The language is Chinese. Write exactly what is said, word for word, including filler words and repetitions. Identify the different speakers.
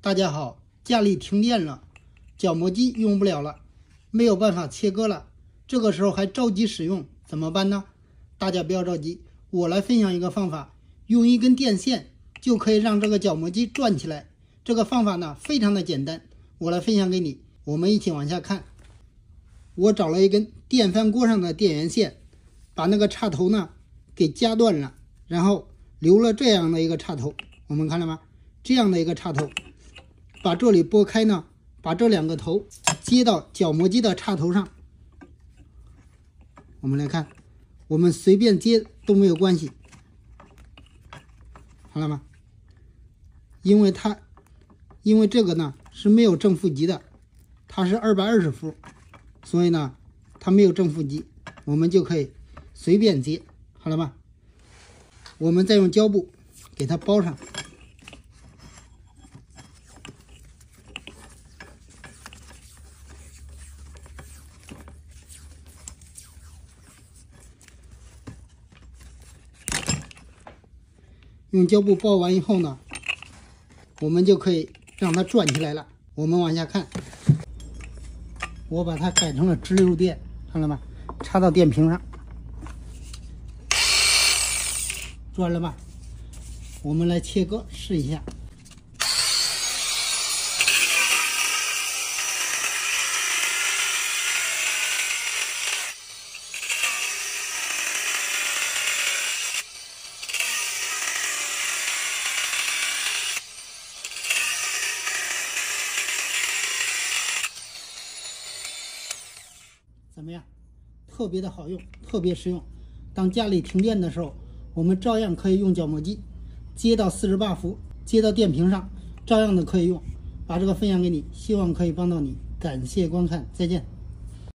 Speaker 1: 大家好，家里停电了，角磨机用不了了，没有办法切割了，这个时候还着急使用，怎么办呢？大家不要着急，我来分享一个方法，用一根电线就可以让这个角磨机转起来。这个方法呢非常的简单，我来分享给你。我们一起往下看。我找了一根电饭锅上的电源线，把那个插头呢给夹断了，然后留了这样的一个插头，我们看了吗？这样的一个插头，把这里拨开呢，把这两个头接到角磨机的插头上。我们来看，我们随便接都没有关系，好了吗？因为它，因为这个呢是没有正负极的，它是二百二十伏，所以呢它没有正负极，我们就可以随便接，好了吗？我们再用胶布给它包上。用胶布包完以后呢，我们就可以让它转起来了。我们往下看，我把它改成了直流电，看了吗？插到电瓶上，转了吧？我们来切割试一下。怎么样？特别的好用，特别实用。当家里停电的时候，我们照样可以用角磨机接到四十八伏，接到电瓶上，照样的可以用。把这个分享给你，希望可以帮到你。感谢观看，再见。